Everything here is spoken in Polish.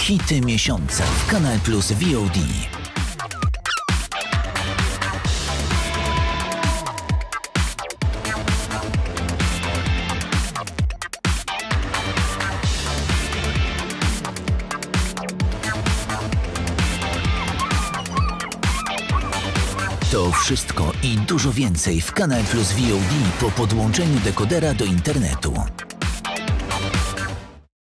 Hity miesiąca w Kanal Plus VOD. To wszystko i dużo więcej w Kanal Plus VOD po podłączeniu dekodera do internetu.